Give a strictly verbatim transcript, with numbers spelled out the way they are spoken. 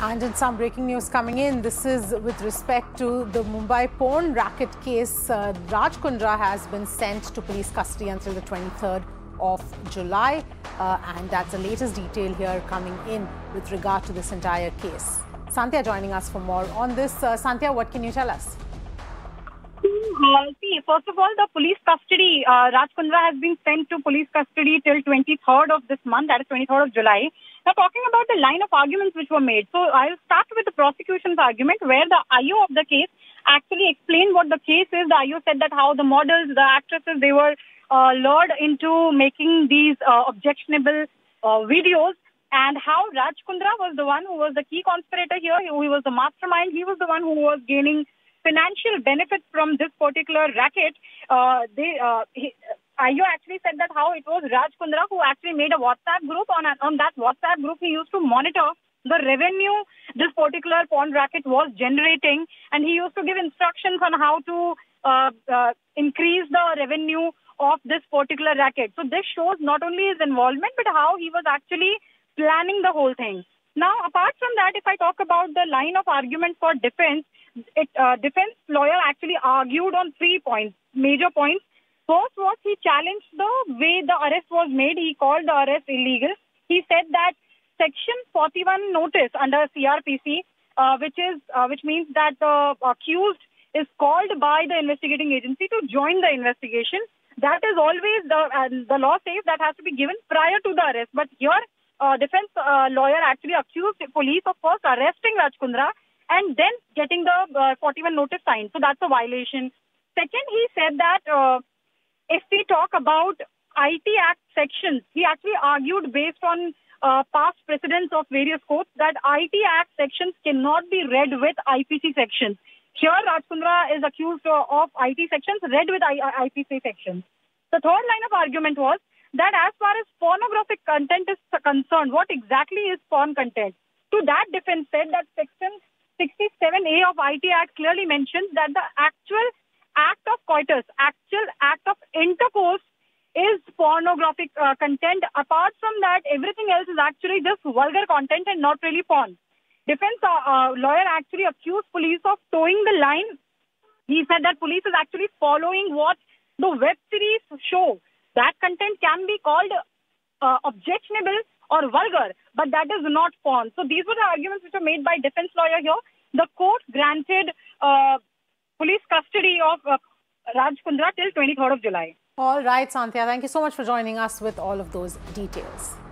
And in some breaking news coming in, this is with respect to the Mumbai porn racket case. Uh, Raj Kundra has been sent to police custody until the twenty-third of July. Uh, and that's the latest detail here coming in with regard to this entire case. Sandhya joining us for more on this. Uh, Sandhya, what can you tell us? Uh, see, first of all, the police custody, uh, Raj Kundra has been sent to police custody till twenty-third of this month, that is twenty-third of July. Now, talking about the line of arguments which were made, so I'll start with the prosecution's argument where the I O of the case actually explained what the case is. The I O said that how the models, the actresses, they were uh, lured into making these uh, objectionable uh, videos, and how Raj Kundra was the one who was the key conspirator here, he was the mastermind, he was the one who was gaining financial benefits from this particular racket. Uh, they, uh, he, I O actually said that how it was Raj Kundra who actually made a WhatsApp group. On, on that WhatsApp group, he used to monitor the revenue this particular porn racket was generating, and he used to give instructions on how to uh, uh, increase the revenue of this particular racket. So this shows not only his involvement, but how he was actually planning the whole thing. Now, apart from that, if I talk about the line of argument for defense, it, uh, defense lawyer actually argued on three points, major points. First was he challenged the way the arrest was made. He called the arrest illegal. He said that Section forty-one notice under C R P C, uh, which is uh, which means that the accused is called by the investigating agency to join the investigation. That is always the uh, the law says that has to be given prior to the arrest. But here, uh, defense uh, lawyer actually accused the police of first arresting Raj Kundra and then getting the uh, forty-one notice signed. So that's a violation. Second, he said that uh, if we talk about I T Act sections, he actually argued based on uh, past precedents of various courts that I T Act sections cannot be read with I P C sections. Here, Raj Kundra is accused of I T sections read with I P C sections. The third line of argument was that as far as pornographic content is concerned, what exactly is porn content? To that, defense said that section sixty-seven A of I T Act clearly mentions that the actual act of coitus, actual act of intercourse is pornographic uh, content. Apart from that, everything else is actually just vulgar content and not really porn. Defense uh, uh, lawyer actually accused police of towing the line. He said that police is actually following what the web series show. That content can be called uh, objectionable or vulgar, but that is not porn. So these were the arguments which were made by defense lawyer here. The court granted uh, police custody of uh, Raj Kundra till twenty-third of July. All right, Sandhya, thank you so much for joining us with all of those details.